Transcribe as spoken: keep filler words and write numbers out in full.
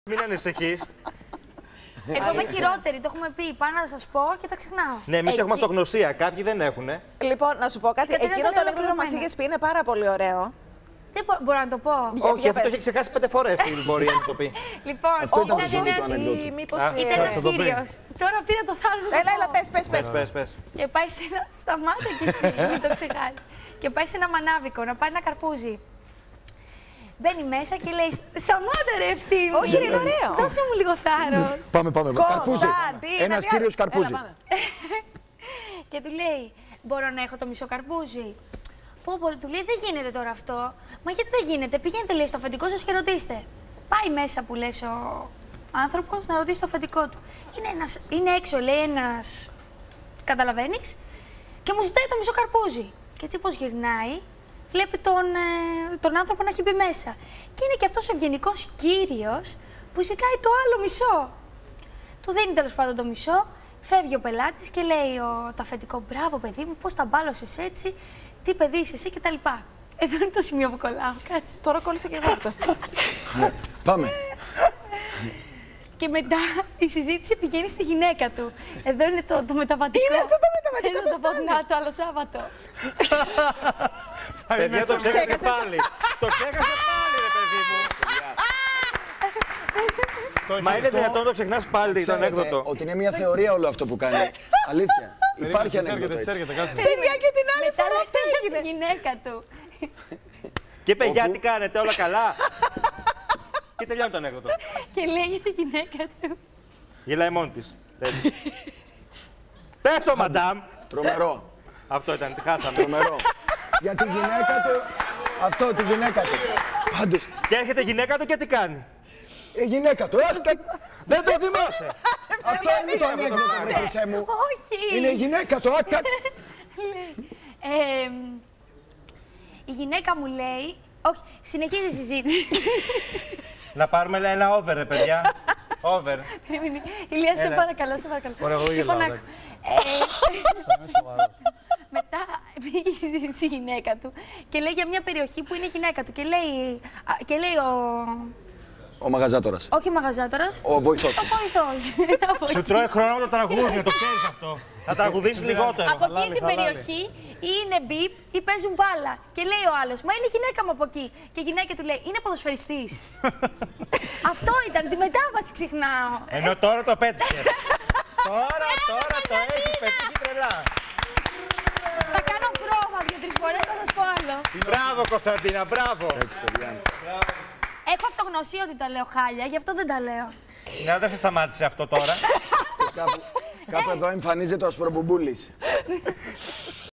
Μην ανησυχείς. Εγώ είμαι χειρότερη, το έχουμε πει. Πάω να σας πω και τα ξεχνάω. Ναι, εμείς Εκεί... έχουμε αυτογνωσία. Κάποιοι δεν έχουν. Λοιπόν, να σου πω κάτι. Εκείνο Εκείνο ήταν το ανέκδοτο που μας ολοκληρωμένο. είχες πει είναι πάρα πολύ ωραίο. Δεν μπο- μπορώ να το πω. Όχι, αυτό το έχει ξεχάσει πέντε φορές. Μπορεί να το πει. Λοιπόν, Αυτό ήταν το ήταν ζώδιο του ένας- ανεκδότου. Ή μήπως... Α, ε, ήταν ένας θα το πει. κύριος. Τώρα πήρα το θάρρος να το Έλα, έλα, πω. πες, πες, πες. Πες, πες, πες. Και πάει σε ένα. Σταμάτα κι εσύ, μην το ξεχάσει. Και πάει σε ένα μανάβικο να πάρει ένα καρπούζι. Μπαίνει μέσα και λέει: Σταμάτα, ρε ευθύμη. Όχι, είναι ωραίο. Δώσε μου λίγο θάρρος. Πάμε, πάμε. Καρπούζι. Κωνσταντίνα, Ένας διάλο- κύριος καρπούζι. Έλα, πάμε. Και του λέει: Μπορώ να έχω το μισό καρπούζι. Πω, πω, του λέει: Δεν γίνεται τώρα αυτό. Μα γιατί δεν γίνεται, πηγαίνετε, λέει, στο αφεντικό σας και ρωτήστε. Πάει μέσα που λες ο άνθρωπος να ρωτήσει το αφεντικό του. Είναι, ένας, είναι έξω, λέει, ένας. Καταλαβαίνεις, και μου ζητάει το μισό καρπούζι. Και έτσι πως γυρνάει, βλέπει τον, ε, τον άνθρωπο να έχει μπει μέσα. Και είναι και αυτός ο ευγενικός κύριος που ζητάει το άλλο μισό. Του δίνει τέλος πάντων το μισό, φεύγει ο πελάτης και λέει ο, το αφεντικό: Μπράβο, παιδί μου, πώς τα μπάλωσες έτσι, τι παιδί είσαι εσύ κτλ. Εδώ είναι το σημείο που κολλάω, κάτσε. Τώρα κόλλησε και εγώ αυτό. Πάμε. Και μετά η συζήτηση πηγαίνει στη γυναίκα του. Εδώ είναι το, το μεταβατικό. Είναι αυτό το μεταβατικό, Εδώ το το πω στάνει. να το άλλο Σάββατο. Παιδιά, το ξέχασε πάλι. Το ξέχασε πάλι, ρε παιδί μου. Μα είναι δυνατόν να το ξεχνάς πάλι το Ξέρετε ανέκδοτο. ότι είναι μια θεωρία όλο αυτό που κάνει. Αλήθεια. Υπάρχει ανέκδοτο έτσι. Παιδιά, και την άλλη Μετά φορά τι λέει έγινε. τη γυναίκα του. Και παιδιά, τι κάνετε, όλα καλά. Και τελειώνει το ανέκδοτο. Και λέει για τη γυναίκα του. Γελάει μόνη της. Έτσι. Πες το, μαντάμ. Τρομερό. Αυτό ήταν, τη χάσαμε. Τρομερό. Για τη γυναίκα του. Αυτό, τη γυναίκα του. Πάντως, Και έρχεται η γυναίκα του και τι κάνει. η γυναίκα του. έρχεται- Δεν το θυμάσαι. Αυτό είναι το ανέκδοτο, βρε χρυσέ μου. Όχι. Είναι η γυναίκα του. Άκα. Λέει, ε, η γυναίκα μου λέει. Όχι, συνεχίζει η συζήτηση. Να πάρουμε ένα over, ρε παιδιά. Over. Περίμενε. Ηλία, σε Έλα. παρακαλώ, σε παρακαλώ. Ωραία, εγώ Λοιπόν, γελάω, άκου. Ε, Μετά πήγε στη- στη γυναίκα του και λέει για μια περιοχή που είναι η γυναίκα του. Και λέει, α, και λέει ο. Ο μαγαζάτορας. Όχι ο μαγαζάτορας. Ο βοηθός. Ο βοηθός. Από Σου εκεί. τρώει χρόνο το τραγούδι, το ξέρεις αυτό. Θα τραγουδήσεις λιγότερο. Από εκείνη την περιοχή είναι μπιπ ή παίζουν μπάλα. Και λέει ο άλλος: Μα είναι η γυναίκα μου από εκεί. Και η γυναίκα του λέει: Είναι ποδοσφαιριστής. Αυτό ήταν, τη μετάβαση ξεχνάω. Ενώ τώρα το πέτυχε. Τώρα, τώρα το έχει πετύχει τρελά. Θα κάνω πρόβα δύο-τρεις φορές, θα σας πω άλλο. Μπράβο, Κωνσταντίνα, μπράβο. Έχω αυτογνωσία ότι τα λέω χάλια, γι' αυτό δεν τα λέω. Ναι, δεν σε σταμάτησε αυτό τώρα. Κάπου, κάπου εδώ εμφανίζεται ο Ασπρομπουμπούλης.